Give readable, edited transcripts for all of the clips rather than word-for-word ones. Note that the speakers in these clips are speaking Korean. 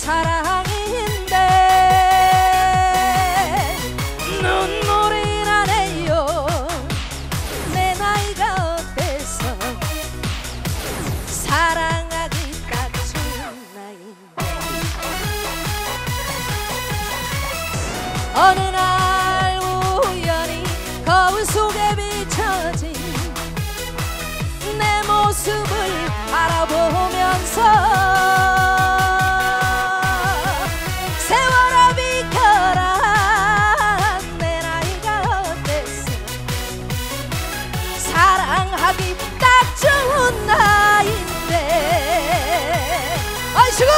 사랑인데 눈물이 나네요. 내 나이가 어때서 사랑하기 딱 좋은 나이인데 어느 날 우연히 거울 속에 비춰진 내 모습을 바라보면서 세월아 비켜라 내 나이가 어땠어 사랑하기 딱 좋은 나이인데 아이씨고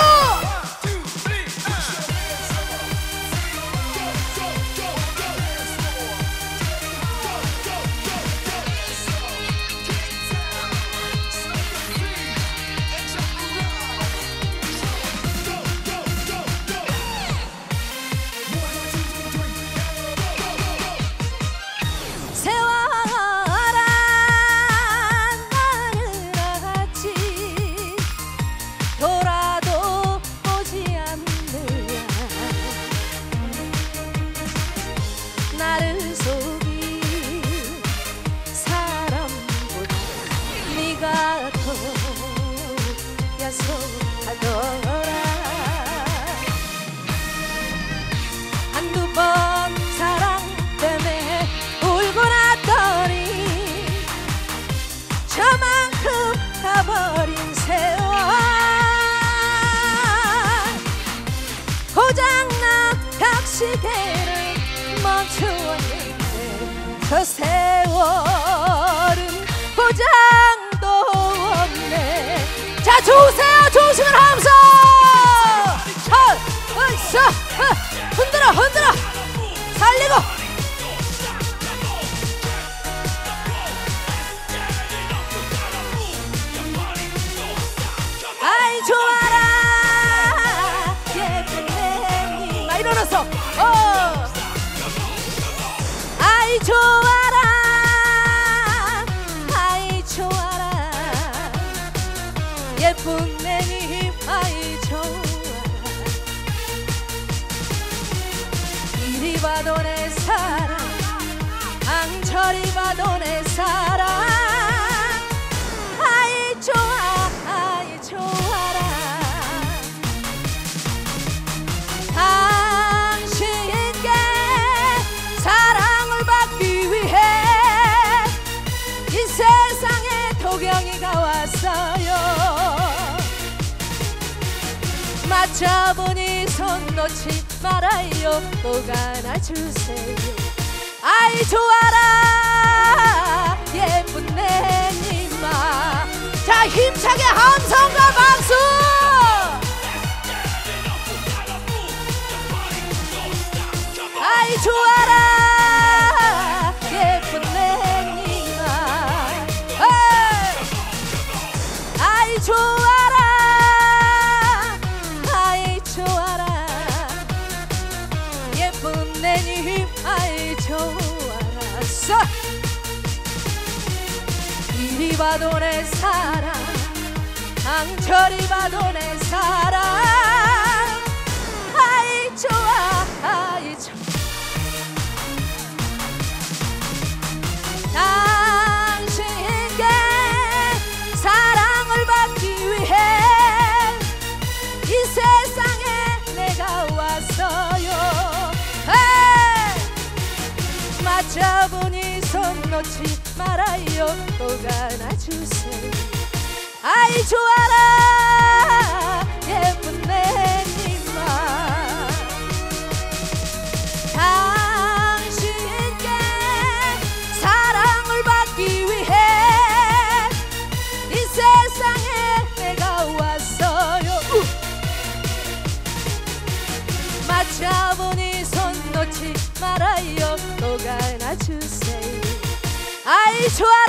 나를 속인 사람보다 네가 더 야속하더라. 한두 번 사랑 때문에 울고 났더니 저만큼 가버린 세월 고장난 각시계를 멈추었는데 저 세월은 고장도 없네. 자 좋으세요. 좋으시면 함성 흔들어 흔들어 살리고 아이 좋아라 예쁜 내님 막 일어나서 아이 좋아라 아이 좋아라 예쁜 내님 아이 좋아라 이리 봐도 내 사랑 앙철이 봐도 내 사랑 아이 좋아 아이 좋아라 당신께 사랑을 받기 위해 이 세상에 도경이가 왔어요. 맞잡으니 손 놓지 말아요. 꼭 안아주세요. 아이 좋아라 예쁜 내님아. 자 힘차게 함성과 박수. 아이 좋아라 예쁜 내님아. 아이 좋아라 아이 좋아라 예쁜 내님 아이 좋아라. 이리 봐도 내 사랑 앙철이 봐도 내 사랑 아이 좋아 아이 좋아. 당신께 사랑을 받기 위해 이 세상에 내가 왔어요. 맞잡으니 손 놓지 말아요. 꼭 안아주세요. 아이 좋아라 예쁜 내님아. 당신께 사랑을 받기 위해 이 세상에 내가 왔어요. 맞잡으니 손 놓지 말아요. 꼭 안아주세요. 아이 좋아